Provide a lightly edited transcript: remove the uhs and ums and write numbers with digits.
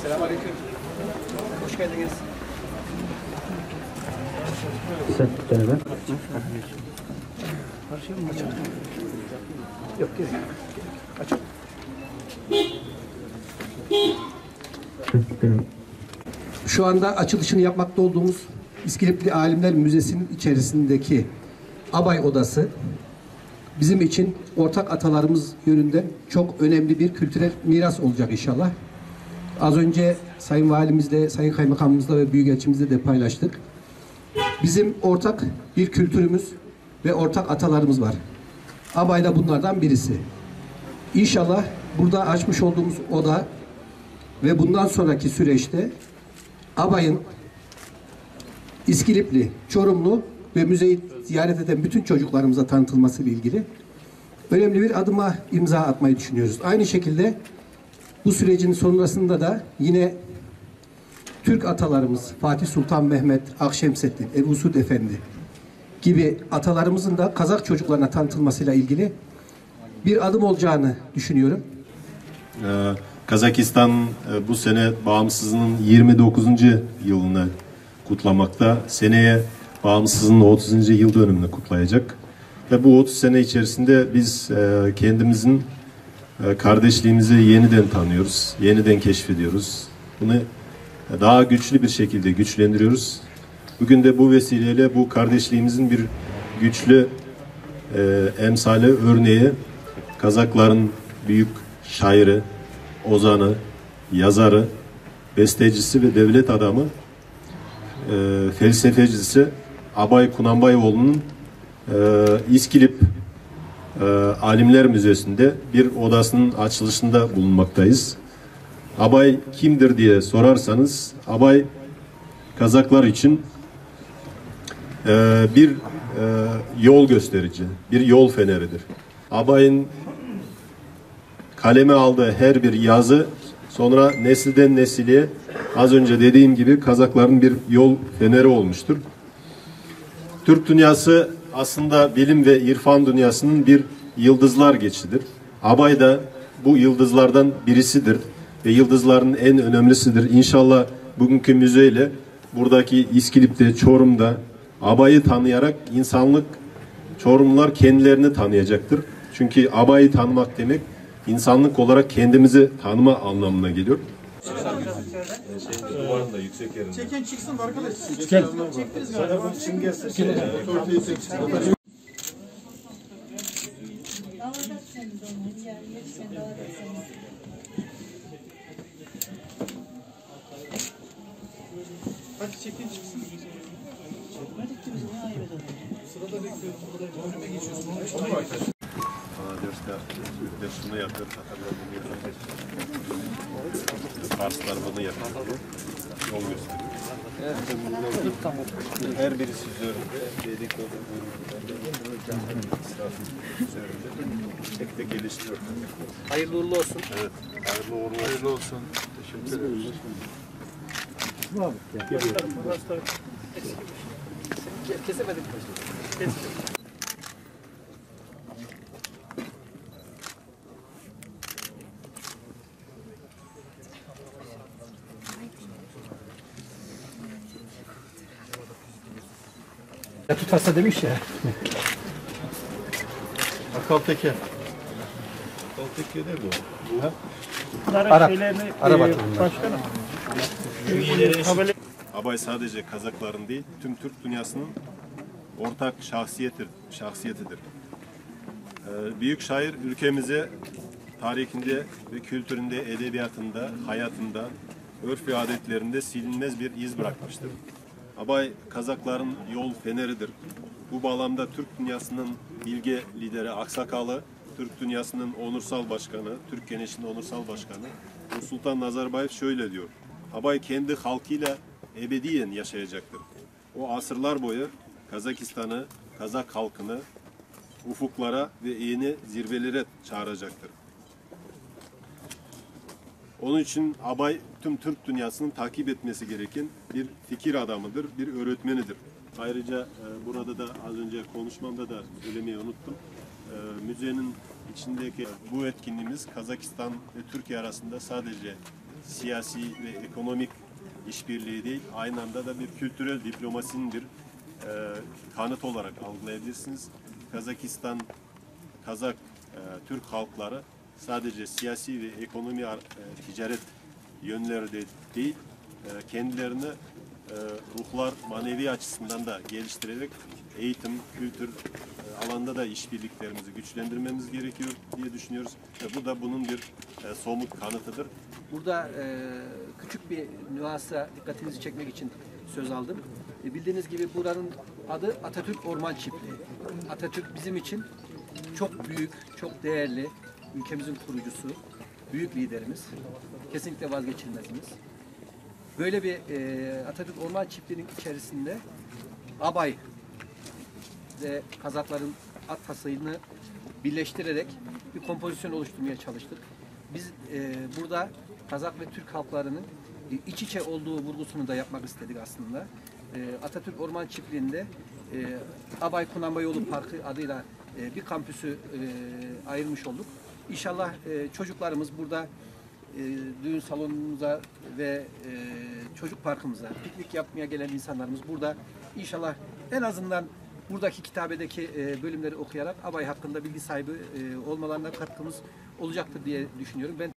Selamünaleyküm. Hoş geldiniz. Sen dene ben. Yok, gerek. Açık. Şu anda açılışını yapmakta olduğumuz İskilipli Alimler Müzesi'nin içerisindeki Abay Odası bizim için ortak atalarımız yönünden çok önemli bir kültürel miras olacak inşallah. Az önce Sayın Valimizle, Sayın Kaymakamımızla ve Büyükelçimizle de paylaştık. Bizim ortak bir kültürümüz ve ortak atalarımız var. Abay da bunlardan birisi. İnşallah burada açmış olduğumuz oda ve bundan sonraki süreçte Abay'ın İskilipli, Çorumlu ve müzeyi ziyaret eden bütün çocuklarımıza tanıtılması ile ilgili önemli bir adıma imza atmayı düşünüyoruz. Aynı şekilde bu sürecin sonrasında da yine Türk atalarımız Fatih Sultan Mehmet, Akşemseddin, Ebu Suud Efendi gibi atalarımızın da Kazak çocuklarına tanıtılmasıyla ilgili bir adım olacağını düşünüyorum. Kazakistan bu sene bağımsızlığının 29. yılını kutlamakta. Seneye bağımsızlığın 30. yıl dönümünü kutlayacak. Ve bu 30 sene içerisinde biz kendimizin kardeşliğimizi yeniden tanıyoruz, yeniden keşfediyoruz. Bunu daha güçlü bir şekilde güçlendiriyoruz. Bugün de bu vesileyle bu kardeşliğimizin bir güçlü emsali, örneği Kazakların büyük şairi, ozanı, yazarı, bestecisi ve devlet adamı, felsefecisi Abay Kunanbayoğlu'nun İskilip Alimler Müzesi'nde bir odasının açılışında bulunmaktayız. Abay kimdir diye sorarsanız, Abay Kazaklar için bir yol gösterici, bir yol feneridir. Abay'ın kaleme aldığı her bir yazı sonra nesilden nesile, az önce dediğim gibi, Kazakların bir yol feneri olmuştur. Türk dünyası aslında bilim ve irfan dünyasının bir yıldızlar geçidir. Abay da bu yıldızlardan birisidir ve yıldızların en önemlisidir. İnşallah bugünkü müzeyle buradaki İskilip'te, Çorum'da Abay'ı tanıyarak insanlık, Çorumlular kendilerini tanıyacaktır. Çünkü Abay'ı tanımak demek insanlık olarak kendimizi tanıma anlamına geliyor. Çeken çıksın arkadaş. Gel. Çektiniz galiba. Hadi çekin çıksın. Çekmedik ki biz ne ayıp edelim. Sırada bekliyoruz. Burada önüme geçiyoruz. Şunu yapıyor, Tatarlar bunu yapıyor. Farslar bunu yapıyor. Yol gösteriyor. Her birisi üzerinde dedikodu tek tek geliştiriyor. Hayırlı uğurlu olsun. Evet, hayırlı olsun. Teşekkür ederim. Kesemedik. Tutarsa demiş ya. Akal Teker. Akal Teker ne bu? Arap. Arap Başkanım. Abay sadece Kazakların değil, tüm Türk dünyasının ortak şahsiyetidir. Büyük şair ülkemize tarihinde ve kültüründe, edebiyatında, hayatında, örf ve adetlerinde silinmez bir iz bırakmıştır. Abay Kazakların yol feneridir. Bu bağlamda Türk dünyasının bilge lideri, aksakalı, Türk dünyasının onursal başkanı, Türk Gençliği'nin onursal başkanı Sultan Nazarbayev şöyle diyor: Abay kendi halkıyla ebediyen yaşayacaktır. O asırlar boyu Kazakistan'ı, Kazak halkını ufuklara ve yeni zirvelere çağıracaktır. Onun için Abay tüm Türk dünyasının takip etmesi gereken bir fikir adamıdır, bir öğretmenidir. Ayrıca burada da az önce konuşmamda da söylemeyi unuttum. Müzenin içindeki bu etkinliğimiz Kazakistan ve Türkiye arasında sadece siyasi ve ekonomik işbirliği değil, aynı anda da bir kültürel diplomasinin bir kanıt olarak algılayabilirsiniz. Kazakistan, Kazak, Türk halkları sadece siyasi ve ekonomi ticaret yönleri de değil, kendilerini ruhlar, manevi açısından da geliştirerek eğitim, kültür alanda da işbirliklerimizi güçlendirmemiz gerekiyor diye düşünüyoruz. Ve bu da bunun bir somut kanıtıdır. Burada küçük bir nüansa dikkatinizi çekmek için söz aldım. Bildiğiniz gibi buranın adı Atatürk Orman Çiftliği. Atatürk bizim için çok büyük, çok değerli, ülkemizin kurucusu, büyük liderimiz. Kesinlikle vazgeçilmezimiz. Böyle bir Atatürk Orman Çiftliği'nin içerisinde Abay ve Kazakların at tasayını birleştirerek bir kompozisyon oluşturmaya çalıştık. Biz burada Kazak ve Türk halklarının iç içe olduğu vurgusunu da yapmak istedik aslında. Atatürk Orman Çiftliği'nde Abay Kunanba Yolu Parkı adıyla bir kampüsü ayırmış olduk. İnşallah çocuklarımız burada düğün salonumuza ve çocuk parkımıza piknik yapmaya gelen insanlarımız burada inşallah en azından buradaki kitabedeki bölümleri okuyarak Abay hakkında bilgi sahibi olmalarına katkımız olacaktır diye düşünüyorum. Ben